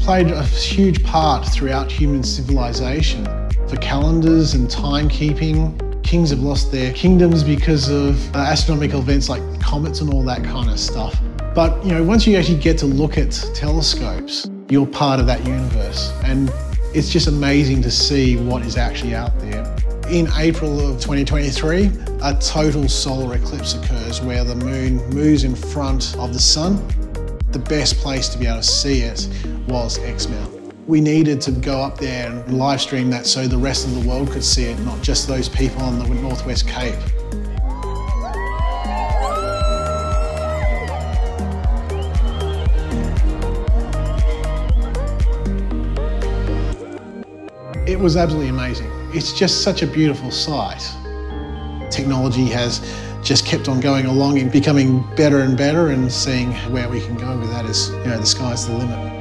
played a huge part throughout human civilization. For calendars and timekeeping, kings have lost their kingdoms because of astronomical events like comets and all that kind of stuff. But once you actually get to look at telescopes, you're part of that universe. And it's just amazing to see what is actually out there. In April of 2023, a total solar eclipse occurs where the moon moves in front of the sun. The best place to be able to see it was Exmouth. We needed to go up there and live stream that so the rest of the world could see it, not just those people on the Northwest Cape. It was absolutely amazing. It's just such a beautiful sight. Technology has just kept on going along and becoming better and better, and seeing where we can go with that is, the sky's the limit.